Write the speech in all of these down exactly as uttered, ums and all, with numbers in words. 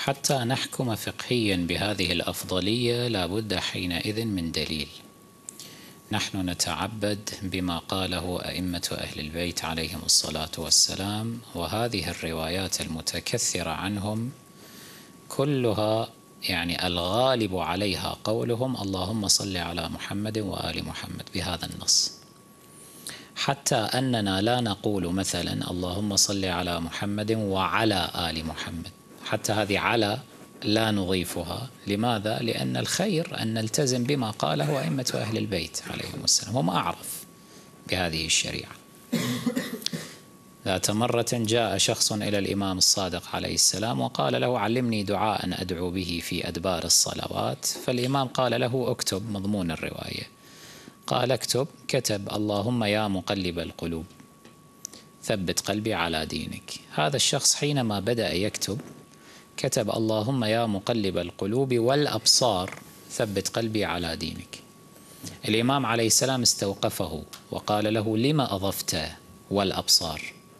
حتى نحكم فقهيا بهذه الأفضلية لا بد حينئذ من دليل. نحن نتعبد بما قاله أئمة أهل البيت عليهم الصلاة والسلام، وهذه الروايات المتكثرة عنهم كلها يعني الغالب عليها قولهم اللهم صل على محمد وآل محمد بهذا النص، حتى أننا لا نقول مثلا اللهم صل على محمد وعلى آل محمد، حتى هذه على لا نضيفها. لماذا؟ لأن الخير أن نلتزم بما قاله أئمة أهل البيت عليهم السلام، هم أعرف بهذه الشريعة. ذات مرة جاء شخص إلى الإمام الصادق عليه السلام وقال له علمني دعاء أدعو به في أدبار الصلوات، فالإمام قال له اكتب مضمون الرواية. قال اكتب، كتب اللهم يا مقلب القلوب ثبت قلبي على دينك. هذا الشخص حينما بدأ يكتب كتب اللهم يا مقلب القلوب والأبصار ثبت قلبي على دينك. الإمام عليه السلام استوقفه وقال له لما أضفت والأبصار؟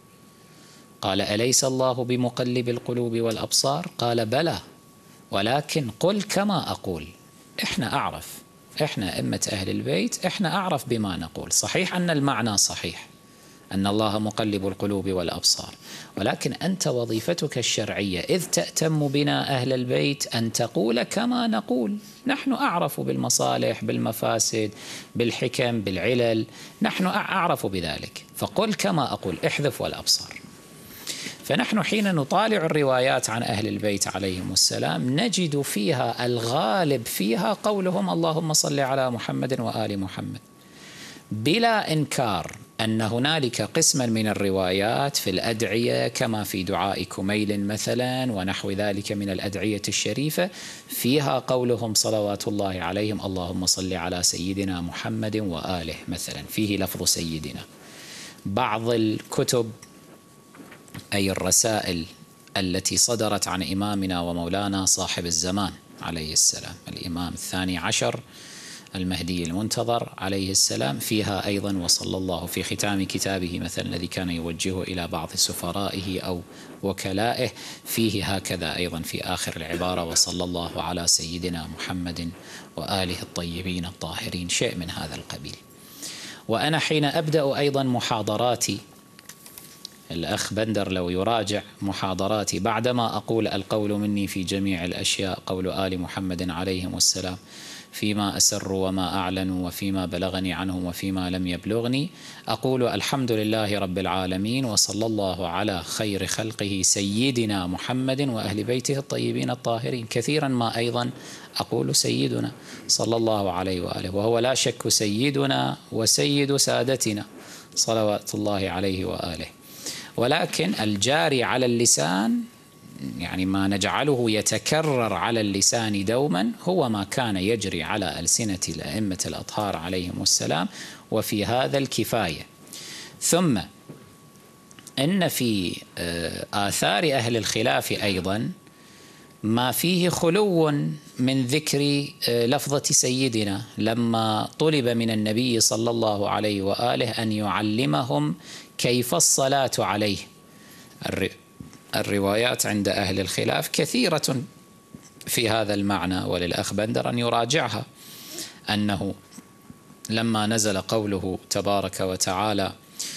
قال أليس الله بمقلب القلوب والأبصار؟ قال بلى، ولكن قل كما أقول. إحنا أعرف، إحنا أئمة أهل البيت إحنا أعرف بما نقول. صحيح أن المعنى صحيح أن الله مقلب القلوب والأبصار، ولكن أنت وظيفتك الشرعية إذ تأتم بنا أهل البيت أن تقول كما نقول. نحن أعرف بالمصالح بالمفاسد بالحكم بالعلل، نحن أعرف بذلك، فقل كما أقول، احذف والأبصار. فنحن حين نطالع الروايات عن أهل البيت عليهم السلام نجد فيها الغالب فيها قولهم اللهم صل على محمد وآل محمد، بلا إنكار أن هنالك قسما من الروايات في الأدعية كما في دعاء كميل مثلا ونحو ذلك من الأدعية الشريفة فيها قولهم صلوات الله عليهم اللهم صل على سيدنا محمد وآله مثلا، فيه لفظ سيدنا. بعض الكتب أي الرسائل التي صدرت عن إمامنا ومولانا صاحب الزمان عليه السلام الإمام الثاني عشر المهدي المنتظر عليه السلام فيها أيضا وصلى الله في ختام كتابه مثلا الذي كان يوجهه إلى بعض سفرائه أو وكلائه، فيه هكذا أيضا في آخر العبارة وصلى الله على سيدنا محمد وآله الطيبين الطاهرين، شيء من هذا القبيل. وأنا حين أبدأ أيضا محاضراتي، الأخ بندر لو يراجع محاضراتي بعدما أقول القول مني في جميع الأشياء قول آل محمد عليهم السلام فيما أسروا وما أعلنوا وفيما بلغني عنهم وفيما لم يبلغني، أقول الحمد لله رب العالمين وصلى الله على خير خلقه سيدنا محمد وأهل بيته الطيبين الطاهرين. كثيرا ما أيضا أقول سيدنا صلى الله عليه وآله، وهو لا شك سيدنا وسيد سادتنا صلوات الله عليه وآله، ولكن الجاري على اللسان يعني ما نجعله يتكرر على اللسان دوما هو ما كان يجري على ألسنة الأئمة الأطهار عليهم السلام، وفي هذا الكفاية. ثم إن في آثار أهل الخلاف أيضا ما فيه خلو من ذكر لفظة سيدنا، لما طلب من النبي صلى الله عليه وآله أن يعلمهم كيف الصلاة عليه. الروايات عند أهل الخلاف كثيرة في هذا المعنى، وللأخ بندر أن يراجعها، أنه لما نزل قوله تبارك وتعالى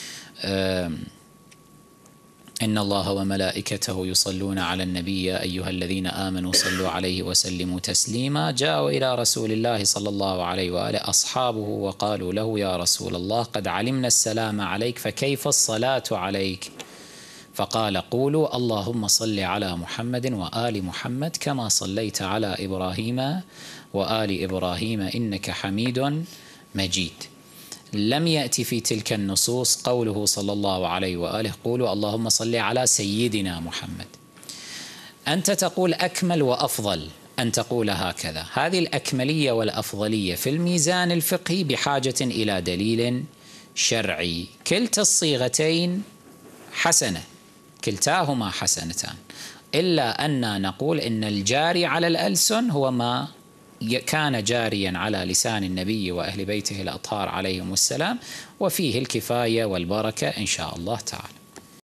إن الله وملائكته يصلون على النبي يا أيها الذين آمنوا صلوا عليه وسلموا تسليما، جاءوا إلى رسول الله صلى الله عليه وآله أصحابه وقالوا له يا رسول الله قد علمنا السلام عليك فكيف الصلاة عليك؟ فقال قولوا اللهم صل على محمد وآل محمد كما صليت على إبراهيم وآل إبراهيم إنك حميد مجيد. لم يأتي في تلك النصوص قوله صلى الله عليه وآله قولوا اللهم صل على سيدنا محمد. أنت تقول أكمل وأفضل أن تقول هكذا. هذه الأكملية والأفضلية في الميزان الفقهي بحاجة إلى دليل شرعي. كلتا الصيغتين حسنة، كلتاهما حسنتان، إلا أن نقول إن الجاري على الألسن هو ما كان جاريا على لسان النبي وأهل بيته الأطهار عليهم السلام، وفيه الكفاية والبركة إن شاء الله تعالى.